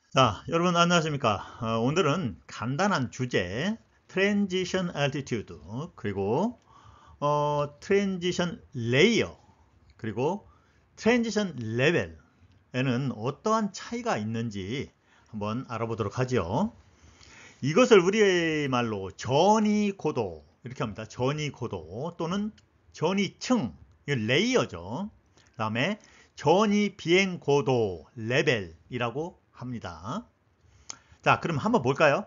자, 여러분 안녕하십니까? 오늘은 간단한 주제, 트랜지션 알티튜드, 그리고 트랜지션 레이어, 그리고 트랜지션 레벨에는 어떠한 차이가 있는지 한번 알아보도록 하죠. 이것을 우리말로 전이 고도 이렇게 합니다. 전이 고도 또는 전이층, 이 레이어죠. 그 다음에 전이 비행 고도 레벨이라고 합니다. 자, 그럼 한번 볼까요?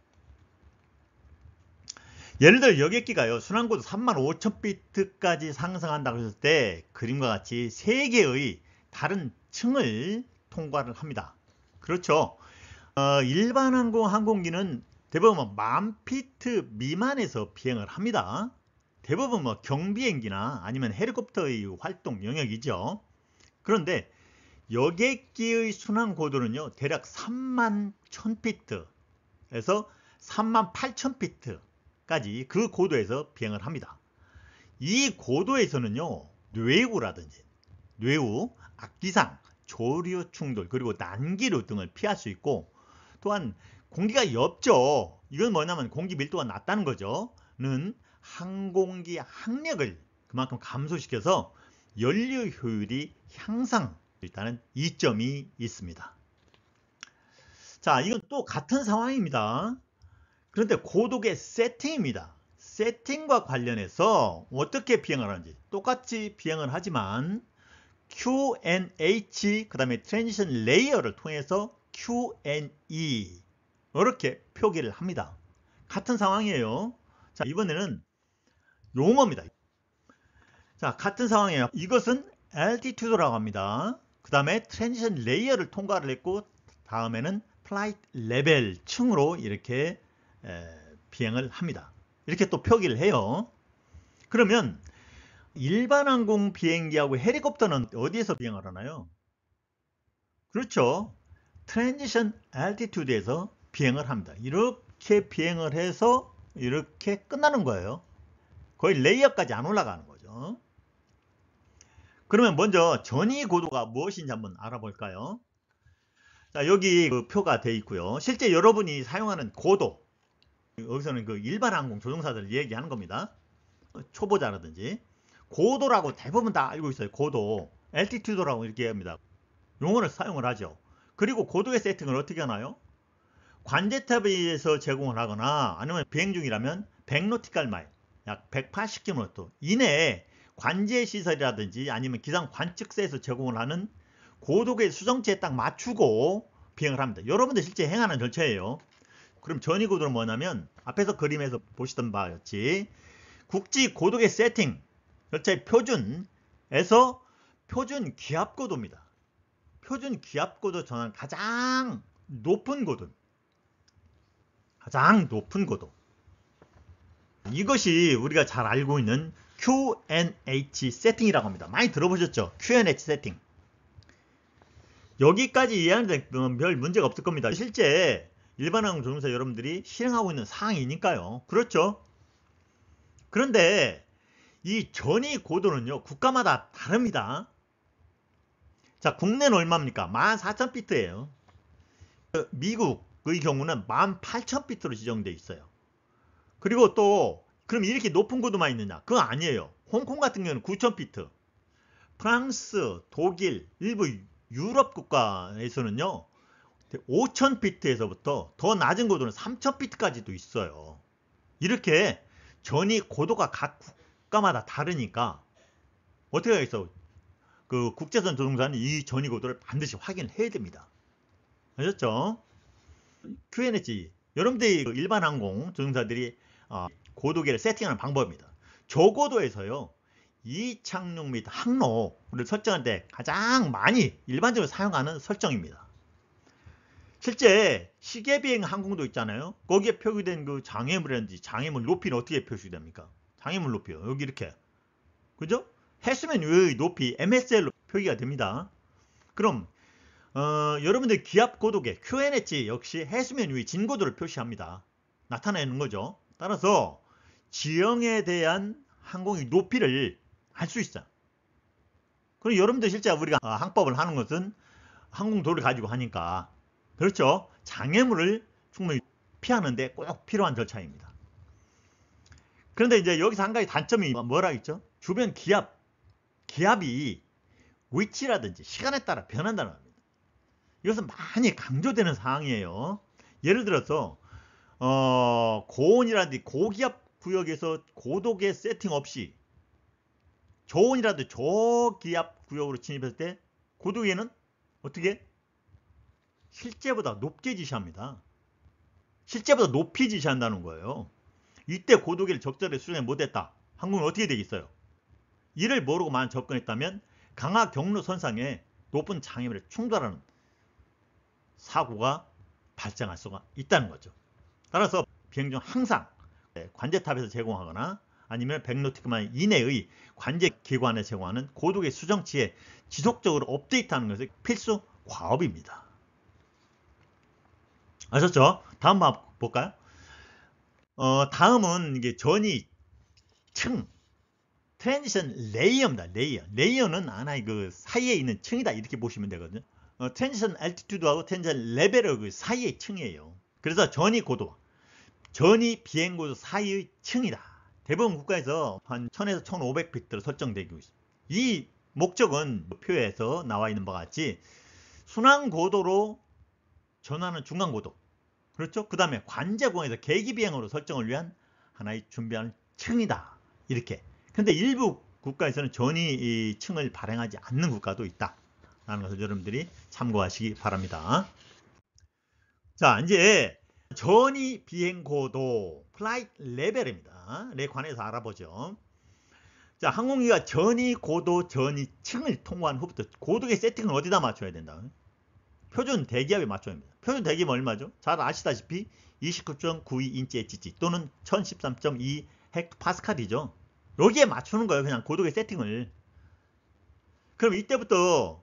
예를 들어 여객기가요, 순환고도 35,000비트까지 상승한다고 했을 때 그림과 같이 3개의 다른 층을 통과를 합니다. 그렇죠. 일반 항공기는 대부분 10,000피트 미만에서 비행을 합니다. 대부분 경비행기나 아니면 헬리콥터의 활동 영역이죠. 그런데 여객기의 순환고도는요, 대략 31,000피트에서 38,000피트까지 그 고도에서 비행을 합니다. 이 고도에서는요, 뇌우, 악기상, 조류 충돌, 그리고 난기류 등을 피할 수 있고, 또한 공기가 옅죠. 이건 뭐냐면 공기 밀도가 낮다는 거죠. 는 항공기 항력을 그만큼 감소시켜서 연료 효율이 향상 있다는 이점이 있습니다. 자, 이건 또 같은 상황입니다. 그런데 고독의 세팅입니다. 세팅과 관련해서 어떻게 비행을 하는지 똑같이 비행을 하지만 QNH 그 다음에 트랜지션 레이어를 통해서 QNE 이렇게 표기를 합니다. 같은 상황이에요. 자, 이번에는 용어입니다. 자, 같은 상황이에요. 이것은 altitude라고 합니다. 그 다음에 트랜지션 레이어를 통과를 했고 다음에는 플라이트 레벨 층으로 이렇게 비행을 합니다. 이렇게 또 표기를 해요. 그러면 일반 항공 비행기하고 헬리콥터는 어디에서 비행을 하나요? 그렇죠. 트랜지션 알티튜드에서 비행을 합니다. 이렇게 비행을 해서 이렇게 끝나는 거예요. 거의 레이어까지 안 올라가는 거죠. 그러면 먼저 전이 고도가 무엇인지 한번 알아볼까요? 자, 여기 그 표가 되어 있고요. 실제 여러분이 사용하는 고도, 여기서는 그 일반 항공 조종사들을 얘기하는 겁니다. 초보자라든지 고도라고 대부분 다 알고 있어요. 고도, altitude라고 이렇게 합니다. 용어를 사용을 하죠. 그리고 고도의 세팅을 어떻게 하나요? 관제탑에서 제공을 하거나 아니면 비행 중이라면 100노티칼 마일, 약 180km 이내에 관제 시설이라든지 아니면 기상 관측소에서 제공을 하는 고도의 수정치에 딱 맞추고 비행을 합니다. 여러분들 실제 행하는 절차예요. 그럼 전이고도는 뭐냐면 앞에서 그림에서 보시던 바와 같이 국지 고도의 세팅 절차의 표준에서 표준 기압고도입니다. 표준 기압고도 전환 가장 높은 고도. 이것이 우리가 잘 알고 있는 QNH 세팅이라고 합니다. 많이 들어보셨죠? QNH 세팅. 여기까지 이해하는데 별 문제가 없을 겁니다. 실제 일반 항공 조종사 여러분들이 실행하고 있는 사항이니까요. 그렇죠? 그런데 이 전이 고도는요, 국가마다 다릅니다. 자, 국내는 얼마입니까? 14,000피트예요. 미국의 경우는 18,000피트로 지정되어 있어요. 그리고 또 그럼 이렇게 높은 고도만 있느냐? 그거 아니에요. 홍콩 같은 경우는 9,000피트. 프랑스, 독일, 일부 유럽 국가에서는요, 5,000피트에서부터 더 낮은 고도는 3,000피트까지도 있어요. 이렇게 전이 고도가 각 국가마다 다르니까 어떻게 하겠어? 그 국제선 조종사는 이 전이 고도를 반드시 확인을 해야 됩니다. 아셨죠? QNH 여러분들이 일반 항공 조종사들이 고도계를 세팅하는 방법입니다. 저고도에서요, 이착륙 및 항로를 설정할 때 가장 많이 일반적으로 사용하는 설정입니다. 실제 시계비행 항공도 있잖아요. 거기에 표기된 그 장애물이라든지 장애물 높이는 어떻게 표시됩니까? 장애물 높이요. 여기 이렇게. 그죠? 해수면 위의 높이 MSL로 표기가 됩니다. 그럼 여러분들 기압 고도계 QNH 역시 해수면 위 진고도를 표시합니다. 나타내는 거죠. 따라서 지형에 대한 항공의 높이를 알 수 있어요. 그리고 여러분들 실제 우리가 항법을 하는 것은 항공도를 가지고 하니까 그렇죠. 장애물을 충분히 피하는데 꼭 필요한 절차입니다. 그런데 이제 여기서 한 가지 단점이 뭐라 했죠? 주변 기압이 위치라든지 시간에 따라 변한다는 겁니다. 이것은 많이 강조되는 사항이에요. 예를 들어서 고온이라든지 고기압 구역에서 고도계 세팅 없이 저온이라든지 저기압 구역으로 진입했을 때 고도계는 어떻게? 실제보다 높게 지시합니다. 실제보다 높이 지시한다는 거예요. 이때 고도계를 적절히 수정해 못했다. 항공은 어떻게 되겠어요? 이를 모르고만 접근했다면 강하 경로 선상에 높은 장애물에 충돌하는 사고가 발생할 수가 있다는 거죠. 따라서 비행 중 항상 관제탑에서 제공하거나 아니면 100노티크마일 이내의 관제기관에 제공하는 고도계 수정치에 지속적으로 업데이트하는 것이 필수 과업입니다. 아셨죠? 다음 번 볼까요? 다음은 이게 전이 층 트랜지션 레이어입니다. 레이어는 하나의 그 사이에 있는 층이다 이렇게 보시면 되거든요. 트랜지션 알티튜드하고 트랜지션 레벨의 그 사이의 층이에요. 그래서 전이 고도, 전이 비행고도 사이의 층이다. 대부분 국가에서 한 1000에서 1500피트로 설정되고 있습니다. 이 목적은 표에서 나와 있는 바와 같이 순항고도로 전하는 중간고도, 그렇죠? 그 다음에 관제공에서 계기비행으로 설정을 위한 하나의 준비한 층이다. 이렇게. 근데 일부 국가에서는 전이 이 층을 발행하지 않는 국가도 있다 라는 것을 여러분들이 참고하시기 바랍니다. 자, 이제 전이 비행고도 플라이트 레벨입니다. 에 관해서 알아보죠. 자, 항공기가 전이 고도 전이 층을 통과한 후부터 고도의 세팅은 어디다 맞춰야 된다? 표준 대기압에 맞춰야 합니다. 표준 대기압은 얼마죠? 잘 아시다시피 29.92인치 HG 또는 1013.2 헥토파스칼이죠. 여기에 맞추는 거예요. 그냥 고도의 세팅을. 그럼 이때부터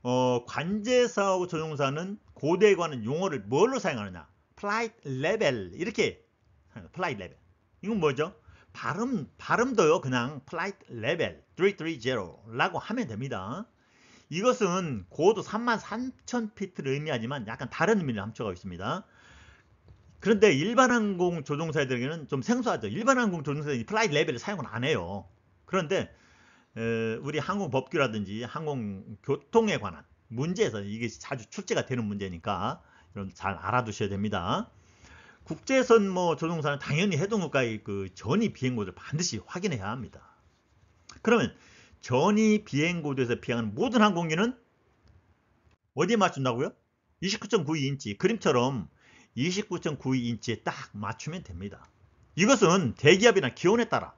관제사하고 조종사는 고도에 관한 용어를 뭘로 사용하느냐? 플라이트 레벨 이렇게 플라이트 레벨. 이건 뭐죠? 발음도요. 그냥 플라이트 레벨 330라고 하면 됩니다. 이것은 고도 33,000피트를 의미하지만 약간 다른 의미를 함축하고 있습니다. 그런데 일반 항공 조종사들에게는 좀 생소하죠. 일반 항공 조종사들이 플라이트 레벨을 사용을 안 해요. 그런데 우리 항공법규라든지 항공교통에 관한 문제에서 이게 자주 출제가 되는 문제니까 여러분 잘 알아두셔야 됩니다. 국제선 조종사는 당연히 해동국가의 그 전이 비행고도를 반드시 확인해야 합니다. 그러면 전이 비행고도에서 비행하는 모든 항공기는 어디에 맞춘다고요? 29.92인치 그림처럼 29.92인치에 딱 맞추면 됩니다. 이것은 대기압이나 기온에 따라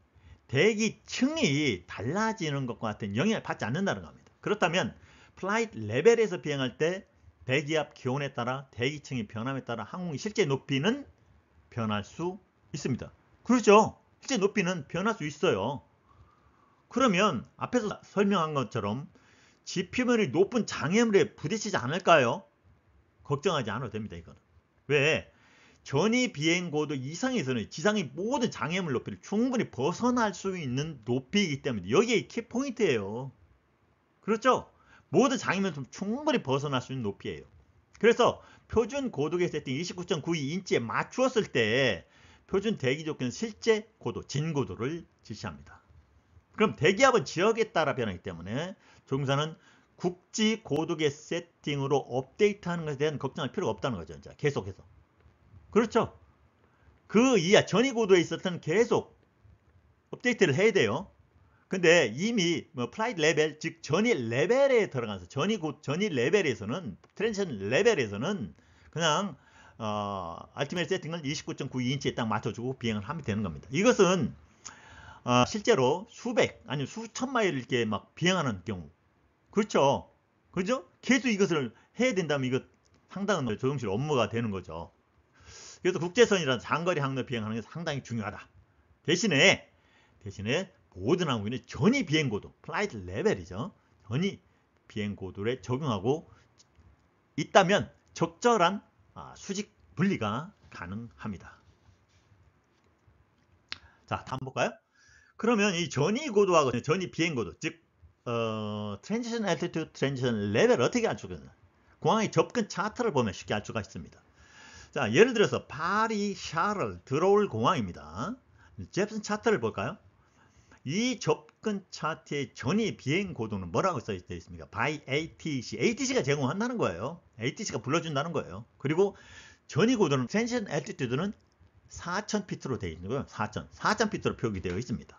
대기층이 달라지는 것과 같은 영향을 받지 않는다는 겁니다. 그렇다면 플라이트 레벨에서 비행할 때 대기압, 기온에 따라 대기층이 변함에 따라 항공기 실제 높이는 변할 수 있습니다. 그렇죠? 실제 높이는 변할 수 있어요. 그러면 앞에서 설명한 것처럼 지표면이 높은 장애물에 부딪히지 않을까요? 걱정하지 않아도 됩니다. 이거는. 왜? 전이 비행고도 이상에서는 지상의 모든 장애물 높이를 충분히 벗어날 수 있는 높이이기 때문에 여기에 키포인트예요. 그렇죠? 모든 장애물을 충분히 벗어날 수 있는 높이예요. 그래서 표준 고도계 세팅 29.92인치에 맞추었을 때 표준 대기 조건 실제 고도, 진고도를 지시합니다. 그럼 대기압은 지역에 따라 변하기 때문에 조종사는 국지 고도계 세팅으로 업데이트하는 것에 대한 걱정할 필요가 없다는 거죠. 이제 계속해서. 그렇죠? 그 이하 전이 고도에 있었던 계속 업데이트를 해야 돼요. 근데 이미 플라이트 레벨, 즉 전이 레벨에 들어가서 전이 레벨에서는 트랜지션 레벨에서는 그냥 알티메트 세팅을 29.92인치에 딱 맞춰주고 비행을 하면 되는 겁니다. 이것은 실제로 수백 아니면 수천 마일을 이렇게 막 비행하는 경우, 그렇죠? 그죠? 계속 이것을 해야 된다면 이거 상당한 조종실 업무가 되는 거죠. 그래서 국제선이라는 장거리 항로 비행하는 게 상당히 중요하다. 대신에 모든 항공기는 전이 비행고도, 플라이트 레벨이죠. 전이 비행고도에 적용하고 있다면 적절한 수직 분리가 가능합니다. 자, 다음 볼까요? 그러면 이 전이 고도하고 전이 비행고도, 즉 트랜지션 알티튜드, 트랜지션 레벨 어떻게 맞추겠나? 공항의 접근 차트를 보면 쉽게 알 수가 있습니다. 자, 예를 들어서 파리 샤를 들어올 공항입니다. 잽슨 차트를 볼까요? 이 접근 차트의 전이 비행 고도는 뭐라고 써 있습니까? by ATC. ATC가 제공한다는 거예요. ATC가 불러준다는 거예요. 그리고 전이 고도는 트랜지션 엘티튜드는 4,000피트로 되어 있는 거예요. 4,000피트로 표기되어 있습니다.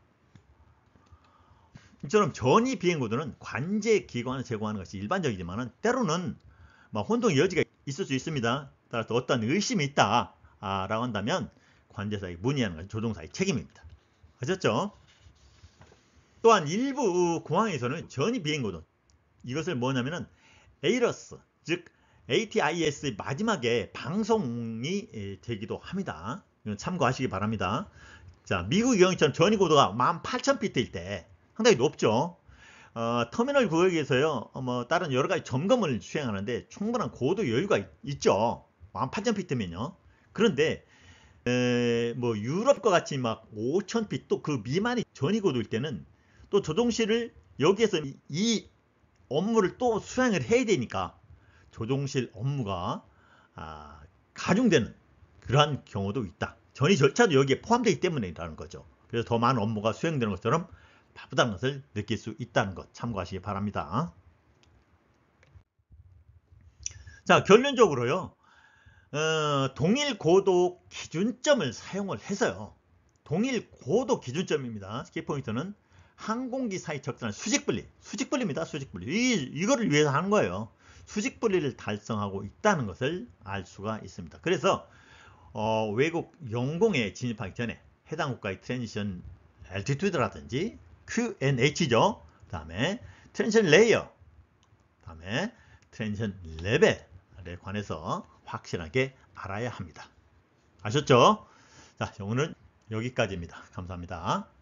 이처럼 전이 비행 고도는 관제 기관을 제공하는 것이 일반적이지만 때로는 혼동의 여지가 있을 수 있습니다. 따라서 어떤 의심이 있다 라고 한다면 관제사에 문의하는 것이 조종사의 책임입니다. 아셨죠? 또한 일부 공항에서는 전이 비행 고도, 이것을 뭐냐면은 ATIS, 즉 ATIS의 마지막에 방송이 되기도 합니다. 이건 참고하시기 바랍니다. 자, 미국 경우처럼 전이 고도가 18,000피트일 때 상당히 높죠. 터미널 구역에서요, 다른 여러 가지 점검을 수행하는데 충분한 고도 여유가 있죠. 18,000피트면요. 그런데 유럽과 같이 막 5,000피트 또 그 미만이 전이 고도일 때는 또 조종실을 여기에서 이 업무를 또 수행을 해야 되니까 조종실 업무가 가중되는 그러한 경우도 있다. 전이 절차도 여기에 포함되기 때문이라는 거죠. 그래서 더 많은 업무가 수행되는 것처럼 바쁘다는 것을 느낄 수 있다는 것 참고하시기 바랍니다. 자, 결론적으로요. 동일 고도 기준점을 사용을 해서요. 동일 고도 기준점입니다. 키포인트는 항공기사의 적절한 수직분리입니다. 수직분리. 이거를 위해서 하는 거예요. 수직분리를 달성하고 있다는 것을 알 수가 있습니다. 그래서 외국 영공에 진입하기 전에 해당 국가의 트랜지션 엘티튜드라든지 QNH죠. 그 다음에 트랜지션 레이어, 그 다음에 트랜지션 레벨에 관해서 확실하게 알아야 합니다. 아셨죠? 자, 오늘은 여기까지입니다. 감사합니다.